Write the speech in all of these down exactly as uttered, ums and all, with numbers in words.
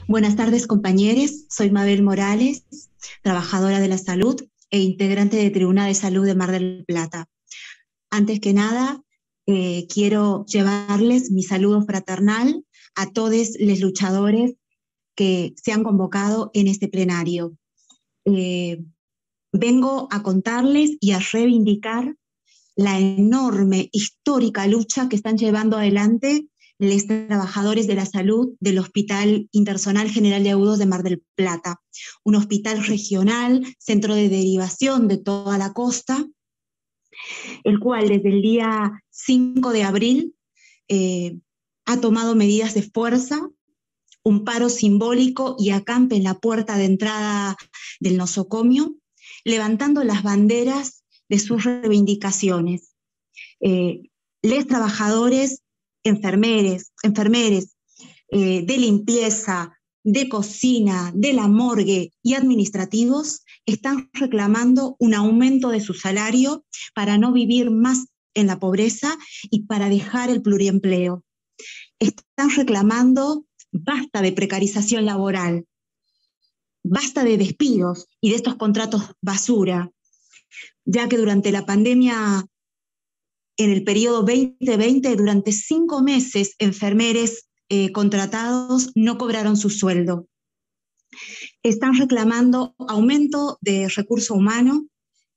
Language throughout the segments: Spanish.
Buenas tardes, compañeros. Soy Mabel Morales, trabajadora de la salud e integrante de Tribuna de Salud de Mar del Plata. Antes que nada, eh, quiero llevarles mi saludo fraternal a todos los luchadores que se han convocado en este plenario. Eh, vengo a contarles y a reivindicar la enorme, histórica lucha que están llevando adelante los trabajadores de la salud del Hospital Intersonal General de Agudos de Mar del Plata, un hospital regional, centro de derivación de toda la costa, el cual desde el día cinco de abril eh, ha tomado medidas de fuerza, un paro simbólico y acampe en la puerta de entrada del nosocomio, levantando las banderas de sus reivindicaciones. Eh, les trabajadores, enfermeres, enfermeres eh, de limpieza, de cocina, de la morgue y administrativos están reclamando un aumento de su salario para no vivir más en la pobreza y para dejar el pluriempleo. Están reclamando basta de precarización laboral, basta de despidos y de estos contratos basura, ya que durante la pandemia, en el periodo veinte veinte, durante cinco meses, enfermeros eh, contratados no cobraron su sueldo. Están reclamando aumento de recurso humano,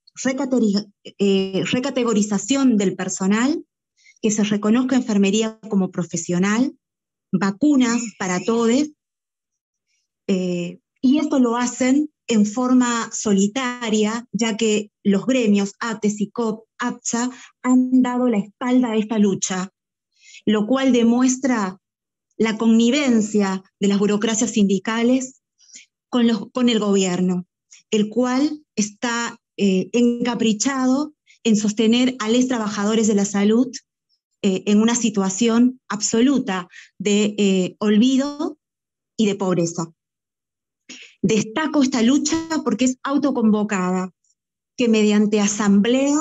eh, recategorización del personal, que se reconozca enfermería como profesional, vacunas para todos, eh, y esto lo hacen en forma solitaria, ya que los gremios ATE, SICOP, APSA han dado la espalda a esta lucha, lo cual demuestra la connivencia de las burocracias sindicales con, los, con el gobierno, el cual está eh, encaprichado en sostener a los trabajadores de la salud eh, en una situación absoluta de eh, olvido y de pobreza. Destaco esta lucha porque es autoconvocada, que mediante asamblea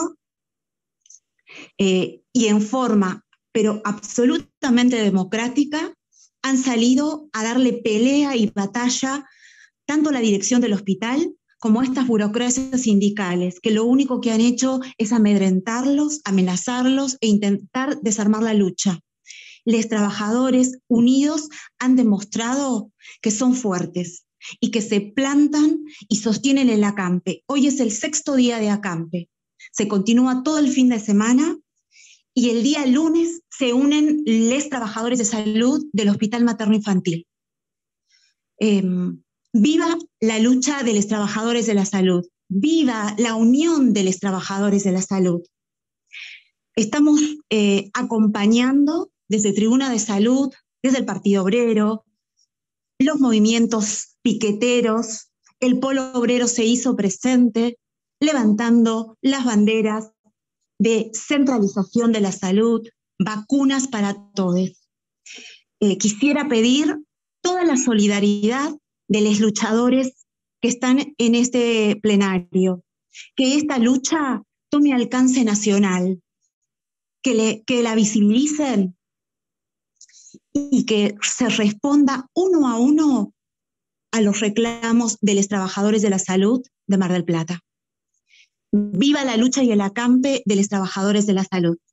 eh, y en forma, pero absolutamente democrática, han salido a darle pelea y batalla tanto a la dirección del hospital como a estas burocracias sindicales, que lo único que han hecho es amedrentarlos, amenazarlos e intentar desarmar la lucha. Los trabajadores unidos han demostrado que son fuertes y que se plantan y sostienen el acampe. Hoy es el sexto día de acampe. Se continúa todo el fin de semana y el día lunes se unen los trabajadores de salud del Hospital Materno Infantil. Eh, viva la lucha de los trabajadores de la salud. Viva la unión de los trabajadores de la salud. Estamos eh, acompañando desde Tribuna de Salud, desde el Partido Obrero, los movimientos piqueteros, el Polo Obrero se hizo presente, levantando las banderas de centralización de la salud, vacunas para todos. Eh, quisiera pedir toda la solidaridad de los luchadores que están en este plenario, que esta lucha tome alcance nacional, que, le, que la visibilicen y que se responda uno a uno a los reclamos de los trabajadores de la salud de Mar del Plata. Viva la lucha y el acampe de los trabajadores de la salud.